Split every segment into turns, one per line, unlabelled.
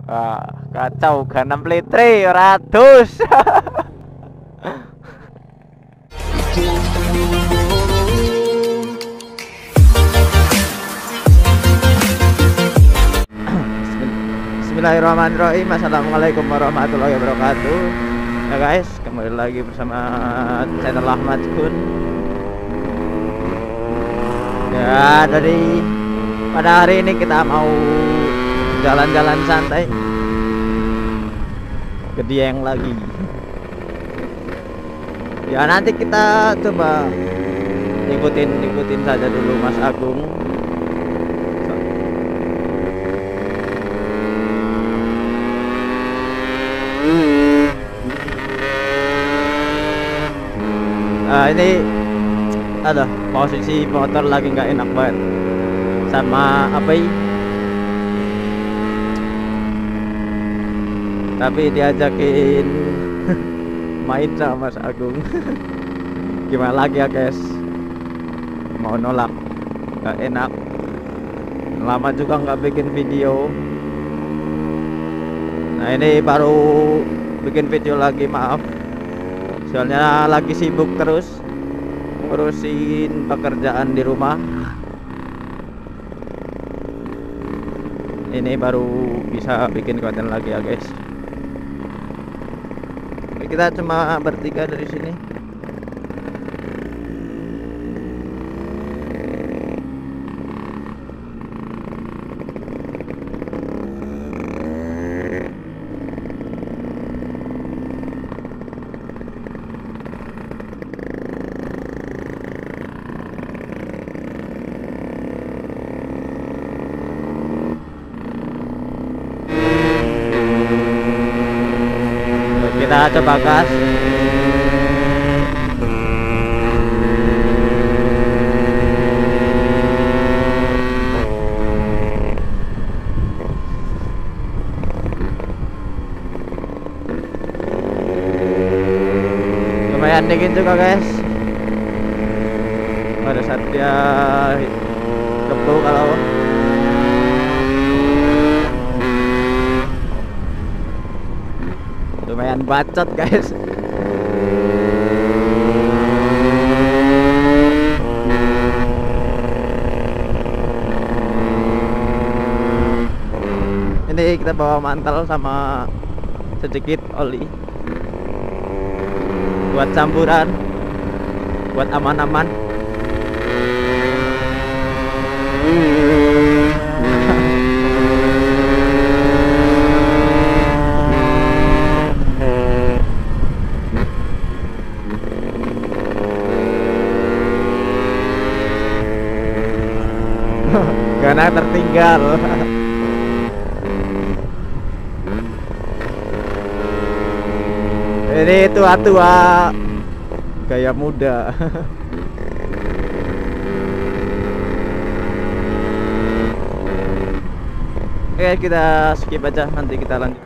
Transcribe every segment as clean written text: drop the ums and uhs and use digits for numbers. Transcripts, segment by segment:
Wah, kacau ganam litre ratus. Bismillahirrahmanirrahim. Assalamualaikum warahmatullahi wabarakatuh. Ya guys, kembali lagi bersama channel Ahmad Kun. Ya, pada hari ini kita mau jalan-jalan santai ke Dieng lagi. Ya, nanti kita coba ikutin saja dulu Mas Agung. Ini ada posisi motor lagi nggak enak banget sama apa ini, tapi diajakin main sama Mas Agung. Gimana lagi ya guys, mau nolak, nggak enak. Lama juga nggak bikin video. Nah, ini baru bikin video lagi, maaf. Soalnya lagi sibuk terus ngurusin pekerjaan di rumah. Ini baru bisa bikin konten lagi ya guys. Kita cuma bertiga dari sini. Kita coba gas. Lumayan dingin juga guys. Pada saat dia kebu kalau lumayan bacot guys. Ini kita bawa mantel sama sedikit oli buat campuran, buat aman-aman. Karena tertinggal. Ini tua-tua gaya muda. Oke, kita skip aja, nanti kita lanjut.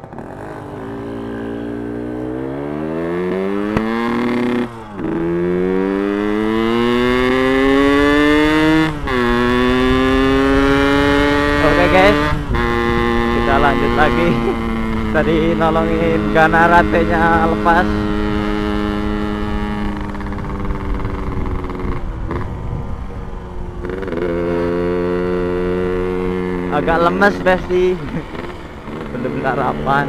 Guys, kita lanjut lagi. Tadi nolongin karena rantainya lepas. Agak lemes Besti. Belum sarapan.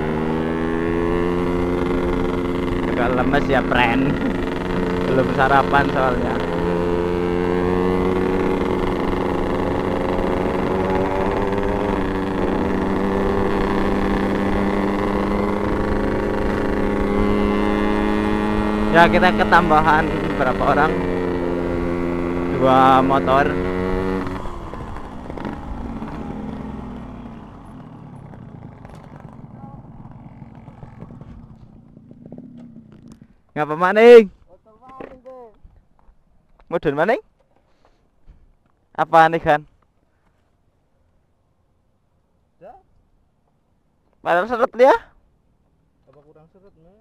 Agak lemes ya friend. Belum sarapan soalnya. Ya, kita ketambahan berapa orang? 2 motor. Ngapa maning? Mudun maning? Apa nih kan? Padahal seret dia.
Apa kurang seret nih?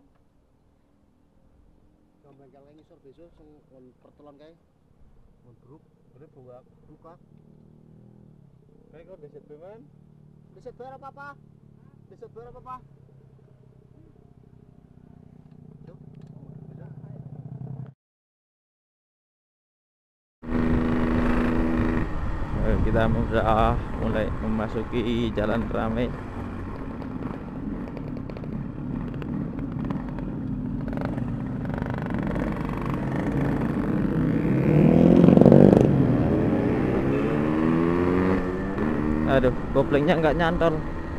Bengkel ini sor besok sing pertelon kae. Mundruk, buka. Kayak kok deset beman. Deset bayar apa-apa? Besok berapa, Pak?
Kita sudah mulai memasuki jalan ramai. Aduh, koplingnya nggak nyantol.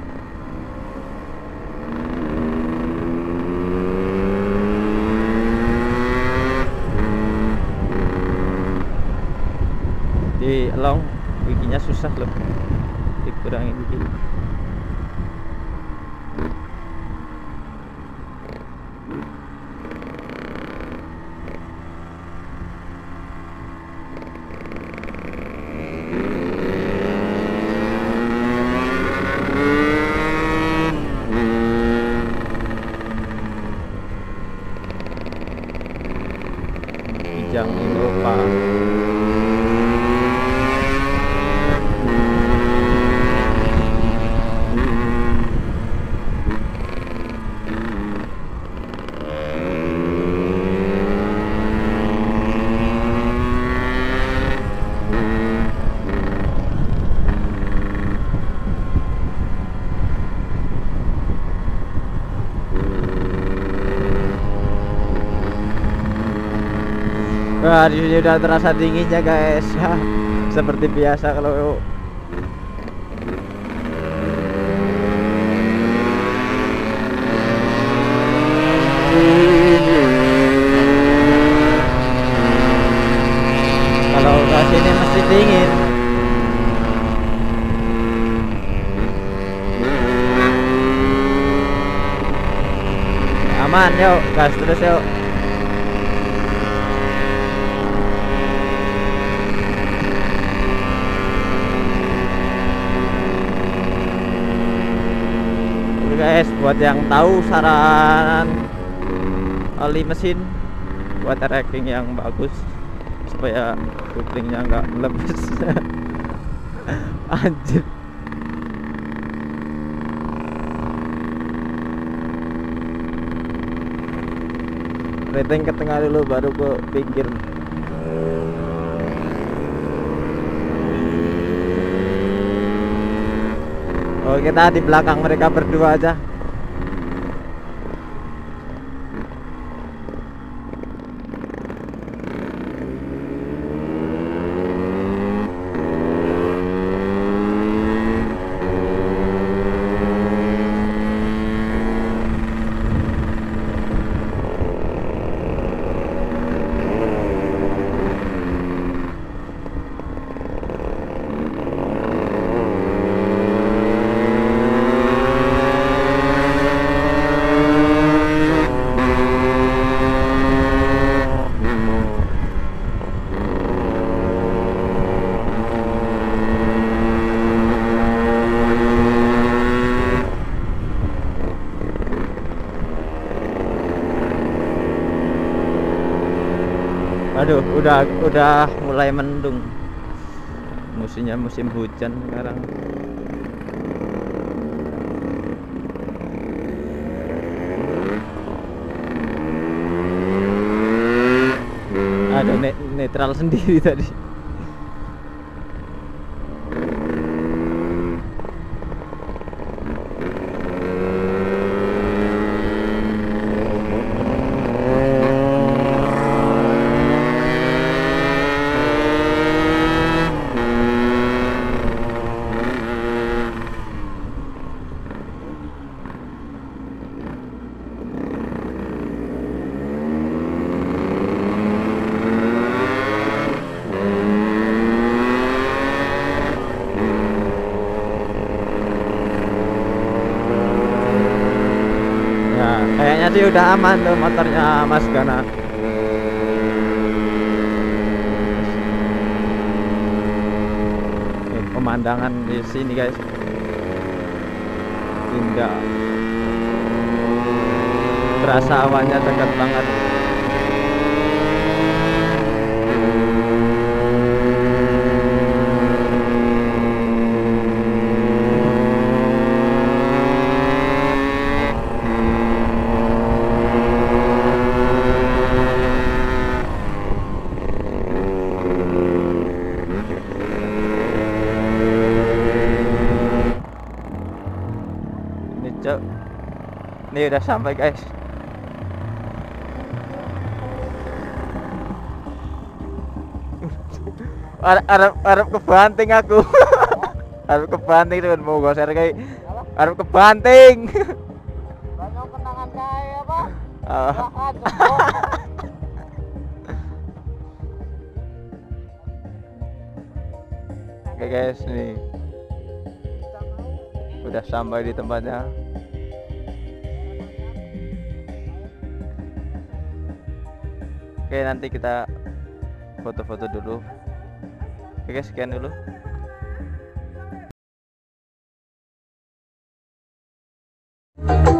Di long bikinnya susah loh, dikurangin dikit. Kijang Innova. Wah, di sini udah terasa dinginnya guys. Seperti biasa kalau ke sini mesti dingin. Aman, yuk gas terus yuk. Guys, buat yang tahu saran oli mesin buat tracking yang bagus supaya couplingnya nggak lepas. Anjir. Rating ke tengah dulu baru ke pinggir. Oh, kita di belakang mereka berdua aja. Aduh, udah mulai mendung. Musimnya musim hujan sekarang. Aduh, netral sendiri tadi. Kayaknya sih udah aman tuh motornya Mas Gana. Pemandangan di sini guys, indah. Berasa awannya dekat banget. Cok. Ini udah sampai guys. Arab kebanting aku. Arab kebanting teman mau goser kayak. Arab kebanting.
Banyak kenangan kayak apa?
Ah.
Bahkan jebol.
Oke guys, nih udah sampai di tempatnya. Oke, nanti kita foto-foto dulu. Oke guys, sekian dulu.